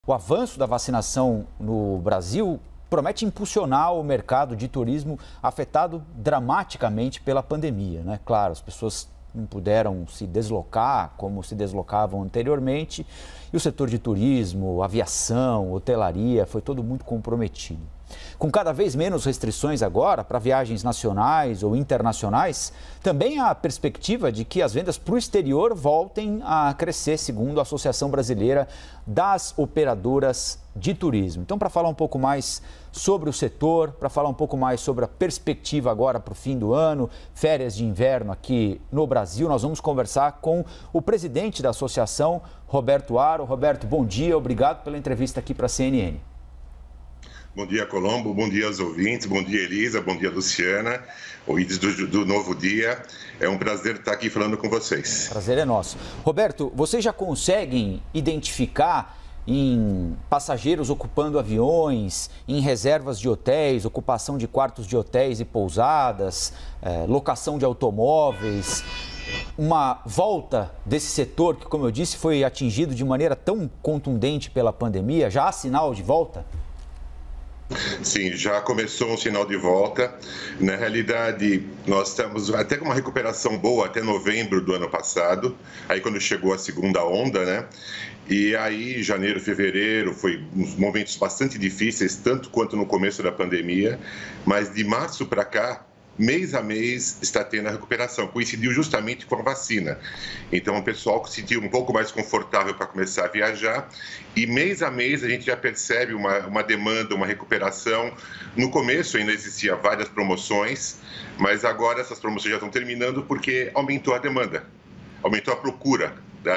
O avanço da vacinação no Brasil promete impulsionar o mercado de turismo afetado dramaticamente pela pandemia, né? Claro, as pessoas não puderam se deslocar como se deslocavam anteriormente e o setor de turismo, aviação, hotelaria foi todo muito comprometido. Com cada vez menos restrições agora para viagens nacionais ou internacionais, também há a perspectiva de que as vendas para o exterior voltem a crescer, segundo a Associação Brasileira das Operadoras de Turismo. Então, para falar um pouco mais sobre o setor, para falar um pouco mais sobre a perspectiva agora para o fim do ano, férias de inverno aqui no Brasil, nós vamos conversar com o presidente da associação, Roberto Aro. Roberto, bom dia, obrigado pela entrevista aqui para a CNN. Bom dia, Colombo. Bom dia aos ouvintes. Bom dia, Elisa. Bom dia, Luciana. Ouvintes do Novo Dia. É um prazer estar aqui falando com vocês. Prazer é nosso. Roberto, vocês já conseguem identificar em passageiros ocupando aviões, em reservas de hotéis, ocupação de quartos de hotéis e pousadas, locação de automóveis, uma volta desse setor que, como eu disse, foi atingido de maneira tão contundente pela pandemia? Já há sinal de volta? Sim, já começou um sinal de volta. Na realidade, nós estamos até com uma recuperação boa até novembro do ano passado, aí quando chegou a segunda onda, né? E aí, janeiro, fevereiro, foi uns momentos bastante difíceis, tanto quanto no começo da pandemia, mas de março para cá, mês a mês está tendo a recuperação, coincidiu justamente com a vacina. Então o pessoal se sentiu um pouco mais confortável para começar a viajar e mês a mês a gente já percebe uma demanda, uma recuperação. No começo ainda existia várias promoções, mas agora essas promoções já estão terminando porque aumentou a demanda, aumentou a procura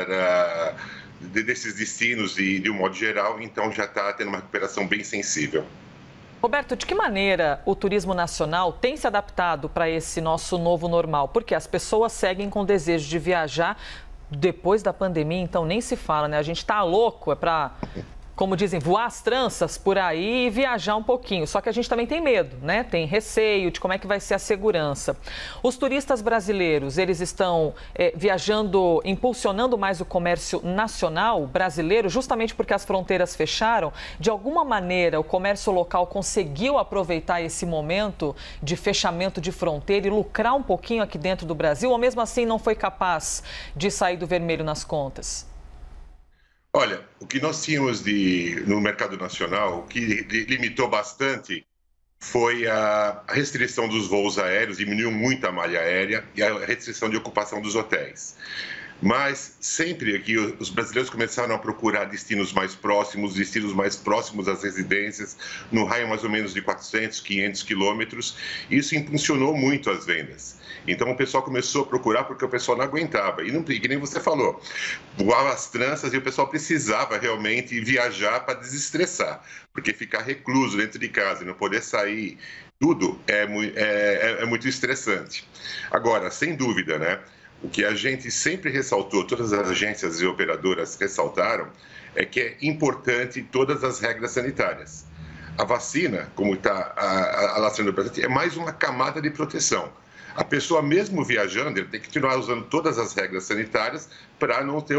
desses destinos e de um modo geral, então já está tendo uma recuperação bem sensível. Roberto, de que maneira o turismo nacional tem se adaptado para esse nosso novo normal? Porque as pessoas seguem com desejo de viajar depois da pandemia, então nem se fala, né? A gente está louco, é para, como dizem, voar as tranças por aí e viajar um pouquinho. Só que a gente também tem medo, né? Tem receio de como é que vai ser a segurança. Os turistas brasileiros, eles estão viajando, impulsionando mais o comércio nacional brasileiro, justamente porque as fronteiras fecharam. De alguma maneira, o comércio local conseguiu aproveitar esse momento de fechamento de fronteira e lucrar um pouquinho aqui dentro do Brasil, ou mesmo assim não foi capaz de sair do vermelho nas contas? Olha, o que nós tínhamos no mercado nacional, o que limitou bastante foi a restrição dos voos aéreos, diminuiu muito a malha aérea e a restrição de ocupação dos hotéis. Mas sempre que os brasileiros começaram a procurar destinos mais próximos às residências, no raio mais ou menos de 400, 500 quilômetros, isso impulsionou muito as vendas. Então o pessoal começou a procurar porque o pessoal não aguentava. E que nem você falou, voava as tranças e o pessoal precisava realmente viajar para desestressar. Porque ficar recluso dentro de casa e não poder sair, tudo é muito estressante. Agora, sem dúvida, né? O que a gente sempre ressaltou, todas as agências e operadoras ressaltaram, é que é importante todas as regras sanitárias. A vacina, como está alastrando presente, é mais uma camada de proteção. A pessoa, mesmo viajando, ele tem que continuar usando todas as regras sanitárias para não ter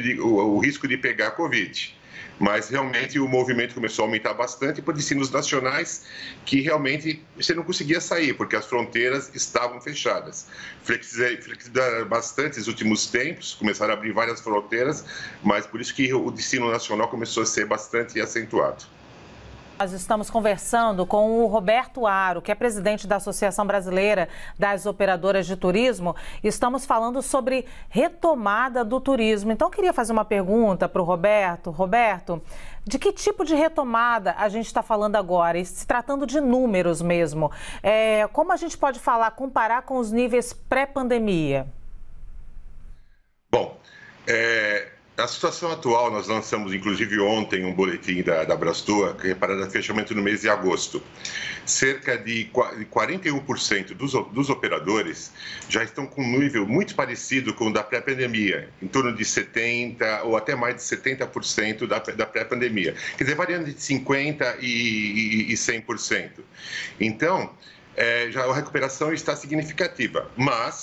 o risco de pegar a Covid. Mas realmente o movimento começou a aumentar bastante por destinos nacionais que realmente você não conseguia sair, porque as fronteiras estavam fechadas. Flexibilizaram bastante nos últimos tempos, começaram a abrir várias fronteiras, mas por isso que o destino nacional começou a ser bastante acentuado. Nós estamos conversando com o Roberto Aro, que é presidente da Associação Brasileira das Operadoras de Turismo. Estamos falando sobre retomada do turismo. Então, eu queria fazer uma pergunta para o Roberto. Roberto, de que tipo de retomada a gente está falando agora? E se tratando de números mesmo, como a gente pode comparar com os níveis pré-pandemia? Bom, a situação atual, nós lançamos inclusive ontem um boletim da Abrastoa, que é para fechamento no mês de agosto. Cerca de 41% dos operadores já estão com um nível muito parecido com o da pré-pandemia, em torno de 70% ou até mais de 70% da pré-pandemia. Quer dizer, variando de 50% e 100%. Então, já a recuperação está significativa, mas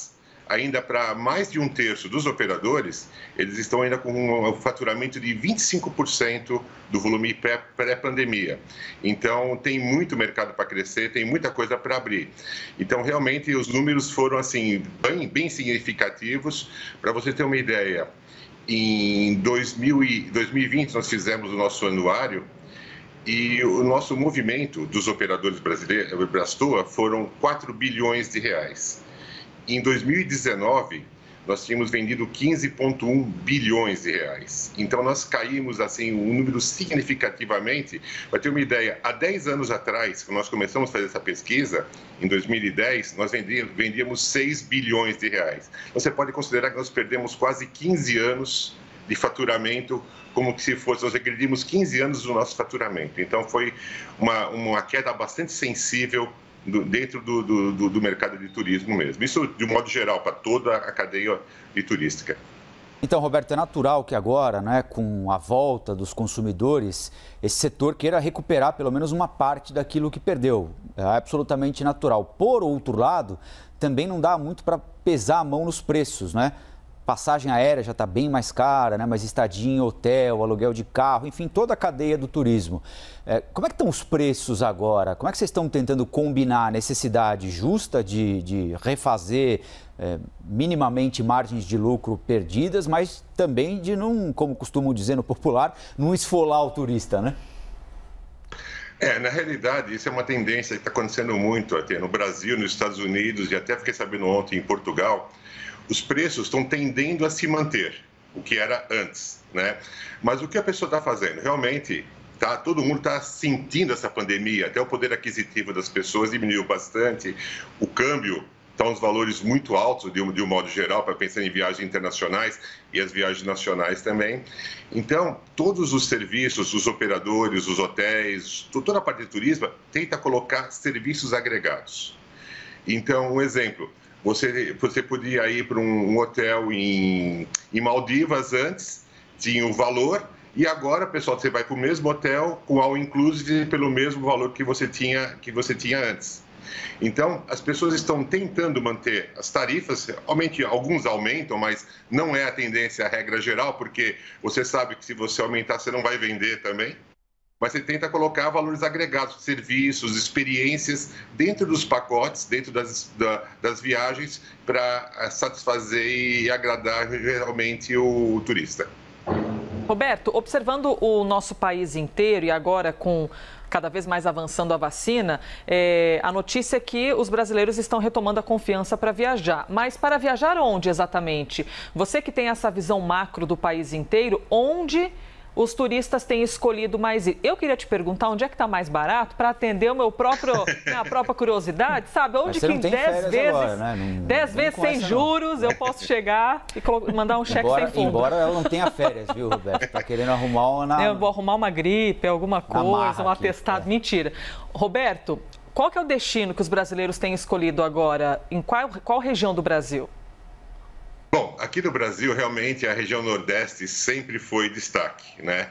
ainda para mais de 1/3 dos operadores, eles estão ainda com um faturamento de 25% do volume pré-pandemia. Então, tem muito mercado para crescer, tem muita coisa para abrir. Então, realmente, os números foram assim bem significativos. Para você ter uma ideia, em 2020 nós fizemos o nosso anuário e o nosso movimento dos operadores brasileiros, Brastoa, foram 4 bilhões de reais. Em 2019, nós tínhamos vendido 15,1 bilhões de reais. Então, nós caímos assim um número significativamente. Para ter uma ideia, há 10 anos atrás, quando nós começamos a fazer essa pesquisa, em 2010, nós vendíamos 6 bilhões de reais. Você pode considerar que nós perdemos quase 15 anos de faturamento, como se fosse, nós regredimos 15 anos do nosso faturamento. Então, foi uma queda bastante sensível dentro do mercado de turismo mesmo. Isso de um modo geral, para toda a cadeia de turística. Então, Roberto, é natural que agora, né, com a volta dos consumidores, esse setor queira recuperar pelo menos uma parte daquilo que perdeu. É absolutamente natural. Por outro lado, também não dá muito para pesar a mão nos preços, né? Passagem aérea já está bem mais cara, né? Mas estadia em hotel, aluguel de carro, enfim, toda a cadeia do turismo. Como é que estão os preços agora? Como é que vocês estão tentando combinar a necessidade justa de refazer minimamente margens de lucro perdidas, mas também de não, como costumam dizer no popular, não esfolar o turista, né? Na realidade, isso é uma tendência que está acontecendo muito até no Brasil, nos Estados Unidos e até fiquei sabendo ontem em Portugal. Os preços estão tendendo a se manter, o que era antes, né? Mas o que a pessoa está fazendo? Realmente, todo mundo está sentindo essa pandemia, até o poder aquisitivo das pessoas diminuiu bastante, o câmbio está uns valores muito altos, de um modo geral, para pensar em viagens internacionais e as viagens nacionais também. Então, todos os serviços, os operadores, os hotéis, toda a parte de turismo, tenta colocar serviços agregados. Então, um exemplo... Você podia ir para um hotel em Maldivas antes, tinha o valor, e agora, pessoal, você vai para o mesmo hotel com all inclusive pelo mesmo valor que você tinha antes. Então, as pessoas estão tentando manter as tarifas, alguns aumentam, mas não é a tendência, a regra geral, porque você sabe que se você aumentar, você não vai vender também. Mas você tenta colocar valores agregados, serviços, experiências dentro dos pacotes, dentro das viagens, para satisfazer e agradar realmente o turista. Roberto, observando o nosso país inteiro e agora com cada vez mais avançando a vacina, a notícia é que os brasileiros estão retomando a confiança para viajar. Mas para viajar onde exatamente? Você que tem essa visão macro do país inteiro, onde os turistas têm escolhido mais ir? Eu queria te perguntar onde é que está mais barato para atender minha própria curiosidade, sabe? Onde que em 10 vezes, agora, né? 10 vezes sem juros eu posso chegar e mandar um cheque sem fundo. Embora ela não tenha férias, viu, Roberto? Está querendo arrumar uma... Eu vou arrumar uma gripe, alguma coisa, um atestado. Mentira. Roberto, qual que é o destino que os brasileiros têm escolhido agora? Em qual região do Brasil? Bom, aqui no Brasil, realmente, a região Nordeste sempre foi destaque, né?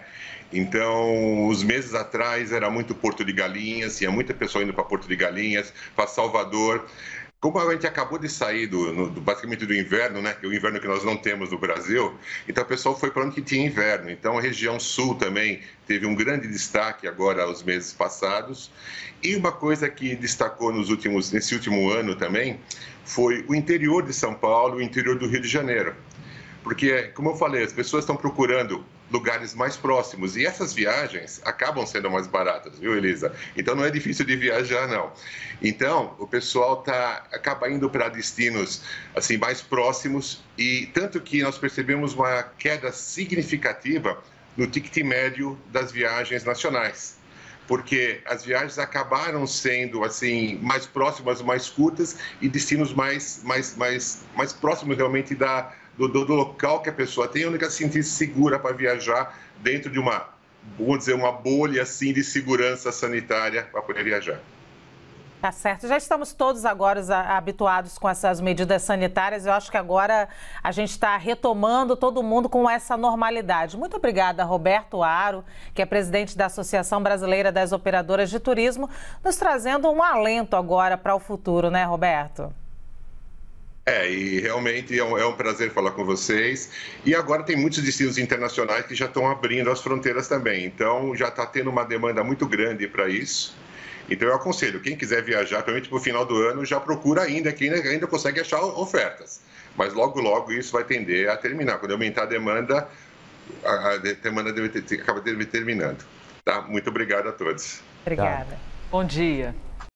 Então, uns meses atrás, era muito Porto de Galinhas, tinha muita pessoa indo para Porto de Galinhas, para Salvador. Como a gente acabou de sair basicamente do inverno, né? Que é o inverno que nós não temos no Brasil, então o pessoal foi para onde tinha inverno. Então, a região Sul também teve um grande destaque agora, os meses passados. E uma coisa que destacou nesse último ano também foi o interior de São Paulo, o interior do Rio de Janeiro. Porque, como eu falei, as pessoas estão procurando lugares mais próximos e essas viagens acabam sendo mais baratas, viu, Elisa? Então, não é difícil de viajar, não. Então, o pessoal acaba indo para destinos assim, mais próximos e tanto que nós percebemos uma queda significativa no ticket médio das viagens nacionais. Porque as viagens acabaram sendo assim mais próximas, mais curtas e destinos mais próximos realmente do local que a pessoa tem, onde ela se sentir segura para viajar dentro de uma bolha assim de segurança sanitária para poder viajar. Tá certo. Já estamos todos agora habituados com essas medidas sanitárias. Eu acho que agora a gente está retomando todo mundo com essa normalidade. Muito obrigada, Roberto Aro, que é presidente da Associação Brasileira das Operadoras de Turismo, nos trazendo um alento agora para o futuro, né, Roberto? E realmente é um prazer falar com vocês. E agora tem muitos destinos internacionais que já estão abrindo as fronteiras também. Então, já está tendo uma demanda muito grande para isso. Então, eu aconselho, quem quiser viajar, principalmente para o final do ano, já procura ainda, que ainda consegue achar ofertas. Mas logo, logo isso vai tender a terminar. Quando aumentar a demanda acaba terminando. Tá? Muito obrigado a todos. Obrigada. Bom dia.